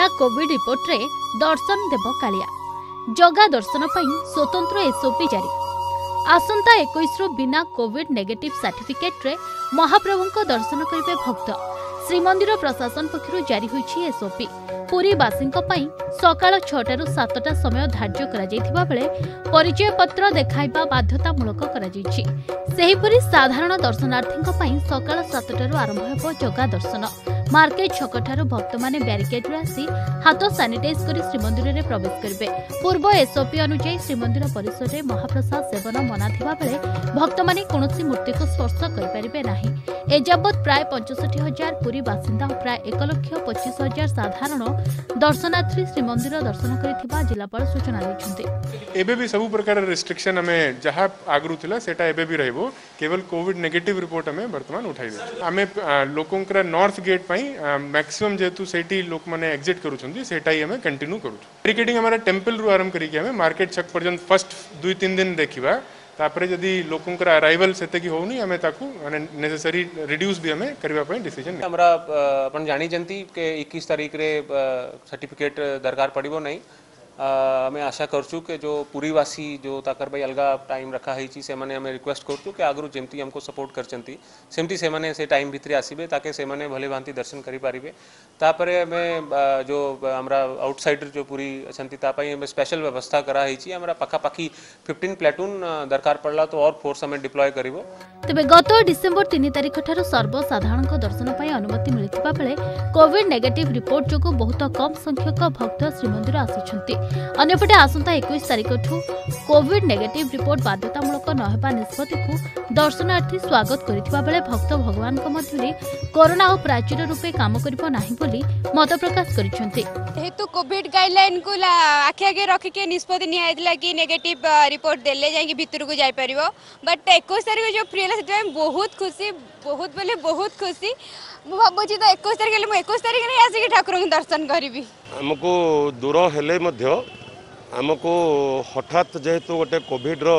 बिना Covid report रे दर्शन देव कालिया। जगा दर्शन पर स्वतंत्र एसओपी जारी। आसंता 21 रु बिना कोविड नेगेटिव सर्टिफिकेट रे महाप्रभु दर्शन करेंगे भक्त। श्रीमंदिर प्रशासन पक्षरु जारी होईछि एसओपी। पुरी बासिंक पई सकाळ 6 रु 7 समय धार्य करा जायथिबा बेले परिचय पत्र देखाइबा बाध्यतामूलक करा जायछि। सेहिपरि साधारण दर्शनार्थींक पई सकाळ 7 रु आरंभ हेबो जगा दर्शन। मार्केट छक ठारू भक्त माने बैरिकेड रे आसी हाथ सानिटाइज करी श्रीमंदिर रे प्रवेश करिवे। पूर्व एसओपी अनुसार श्रीमंदिर परिसर रे महाप्रसाद सेवन मना थिबा बेले भक्त माने कोनोसी मूर्ति को स्पर्श करि परिबे नाही। एजाबत प्राय 65,000 पुरी बासिंदा और प्राय 1,25,000 साधारण दर्शनार्थी श्रीमंदिर दर्शन करिथिबा जिलापाल सूचना दैछन्ते। एबे भी सब प्रकार रेस्ट्रिक्शन हमें जहाँ आगु थिला सेटा एबे भी रहबो। केवल कोविड नेगेटिव रिपोर्ट हमें वर्तमान उठाई दे। हमें लोकों का नॉर्थ गेट मैक्सिमम जेतु सेठी लोक माने एग्जिट करूछन्ती सेटा ही हमें कंटिन्यू करू। बैरिकेडिंग हमारा टेम्पल रु आरंभ करिके हमें मार्केट छक पर्यंत फर्स्ट 2-3 दिन देखिबा। तापरे जदी लोकों का अराइवल सेते की होउनी हमें ताकू माने नेसेसरी रिड्यूस भी हमें करबा पय डिसीजन। हमरा अपन जानी जंती के 21 तारीख रे सर्टिफिकेट दरकार पड़िबो नहीं। हमें आशा करछु कि जो पुरीवासी जो ताकर भाई अलगा टाइम रखा है से माने हमें रिक्वेस्ट करछु कि आगु जेमती हमको सपोर्ट करचंती सेमती से माने से टाइम भितरे आसीबे ताके से माने भले भांति दर्शन करि पारिबे। तापरे हमें जो हमरा आउटसाइडर जो पूरी अछंती तापाई हमें स्पेशल व्यवस्था करा है हमरा पाखापाखी 15 प्लाटून दरकार पड़ला तो और फोर्स हमें डिप्लॉय करिवो। तबे गत डिसेंबर 3 तारिख ठारू सर्वसाधारण दर्शन पई अनुमति मिलिथिबा बेले कोविड नेगेटिव रिपोर्ट जोगु बहुत कम संख्यक भक्त श्रीमंदिर आसिछन्ती। अन्यपटे आसंता 21 तारिख ठू कोविड नेगेटिव रिपोर्ट बाध्यतामूलक न हेबा निष्पत्ति को दर्शनार्थी स्वागत करिथिबा बेले भक्त भगवान को मध्यरे कोरोना और प्राचीर रूपे काम करिबो नाही बोली मत प्रकाश करिसन्ते। हेतु कोविड गाइडलाइन को आखि आगे रखी के निष्पत्ति नियाइतला कि नेगेटिव रिपोर्ट देले जाई भीतर को जाई परिबो। बट 21 तारिख जो फ्री है बहुत खुशी बहुत खुशी भावुची तो 21 तारिख 21 तारिख नहीं आसिक ठाकुर को दर्शन करी। आमको दूर हेले मध्य आमको हठात जेहेतु गोटे कोविड रो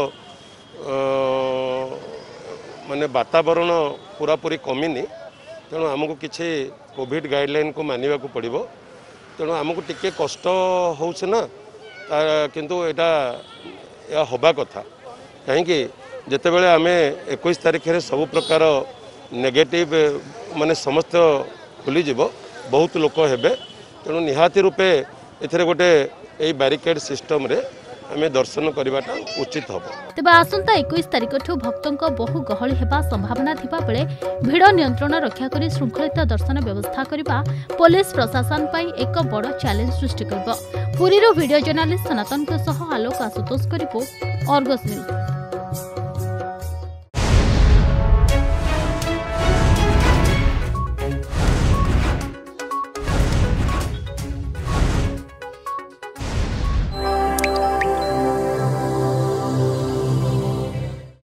माने वातावरण पूरापूरी कमिनी तेणु आमको किसी कोविड गाइडलाइन को मानिबा को पड़िबो। तेणु आमको टिके कष्ट होउछ ना किंतु एटा या होबा कथा कहीं जिते बेले आमे 21 तारिख रे सब प्रकार नेगेटिव माने समस्त खुली जीवो बहुत लोक हेबे। तेणु निहाती रूपे एथरे गोटे ए बैरिकेड सिस्टम रे हमें दर्शन करवाटा उचित हम। तेबे आसंता 21 तारिख ठू भक्तों बहु गहली हेबा संभावना थिबा बेले भीड़ नियंत्रण रक्षा करी श्रृंखलित दर्शन व्यवस्था करिबा पुलिस प्रशासन पई एक बड़ चैलेंज सृष्टि करबो। पुरी रो वीडियो जर्नलिस्ट सनातन के सह आलोक आशुतोष को रिपोर्ट, अर्गस न्यूज।